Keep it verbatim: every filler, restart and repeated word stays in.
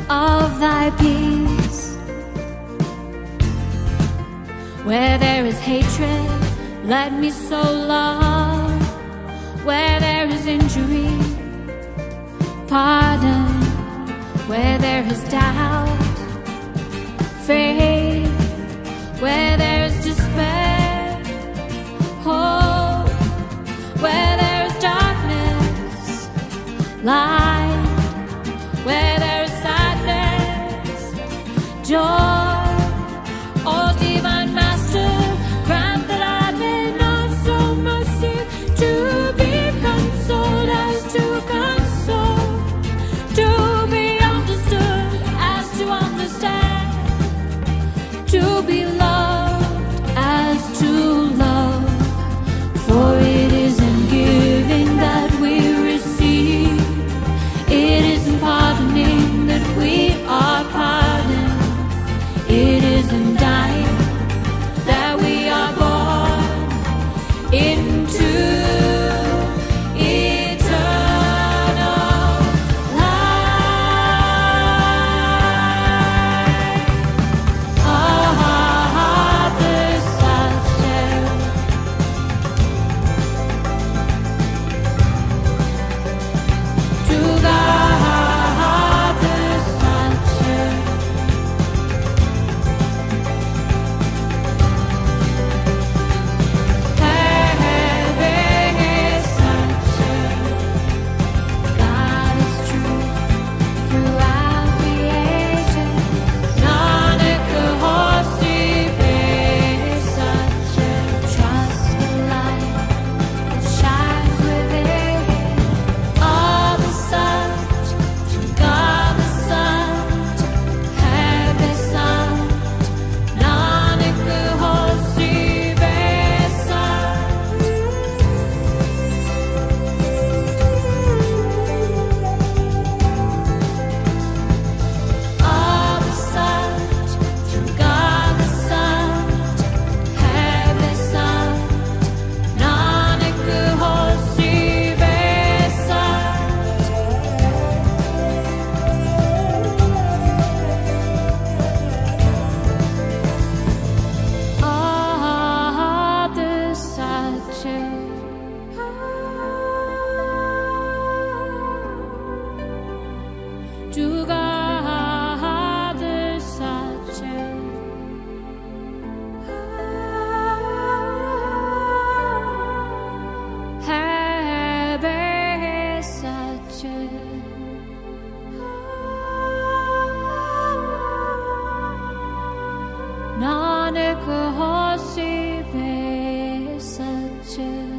of thy peace. Where there is hatred, let me sow love. Where there is injury, pardon. Where there is doubt, faith. Where there is despair, hope. Where there is darkness, light. Where there is sadness, joy. Oh, divine Master, grant that I may not so much seem to be consoled as to console, to be understood as to understand, to be loved as to love. For it is in giving that we receive, it is in pardoning that we are pardoned, it is in dying that we are born into to God the Sache. Habe Sache. Nanak hosi be Sache.